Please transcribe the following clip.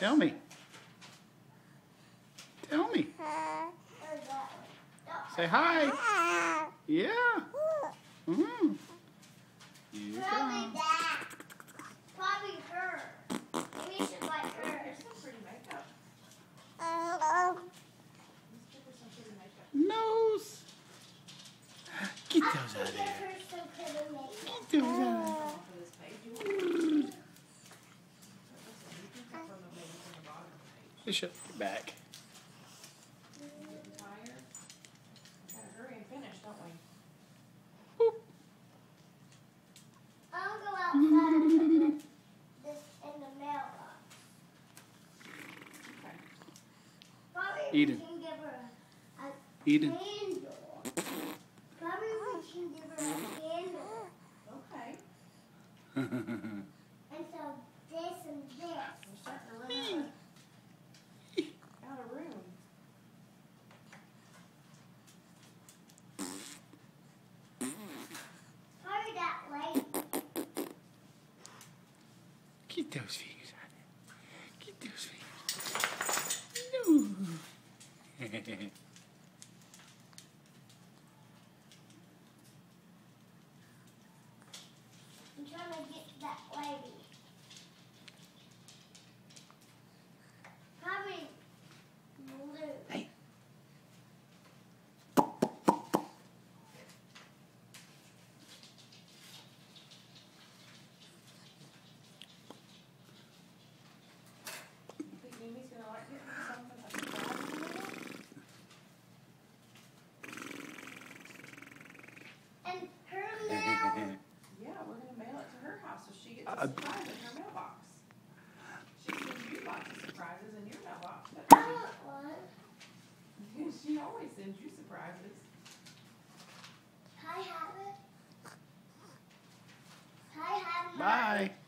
Tell me. Tell me. Say hi. Yeah. Mm. You Probably go. that. Probably her. Maybe you should like her. Here's some pretty makeup. Let's give her some pretty makeup. Nose. Get those out of Give there. her some pretty makeup. Get those out. Off of this page. You want to confirm the ladies on the bottom of the page. Bishop, get back. Getting tired? Gotta hurry and finish, don't we? Boop. I'll go outside and put this in the mailbox. Okay. Probably Eden. we can give her a Eden. candle. Probably we can give her a candle. Okay. And so this and this. We're starting to run out of room. Hurry that way. Get those fingers out of there. Get those fingers. No. I'm trying to get that lady. Probably blue. Hey. You think Mimi's gonna like getting something like that in the mail? And her mail. Yeah, we're gonna mail it to her house so she gets a surprise in her mailbox. She sends you lots of surprises in your mailbox, I doesn't want one. she? She always sends you surprises. Can I have it? Can I have my Bye.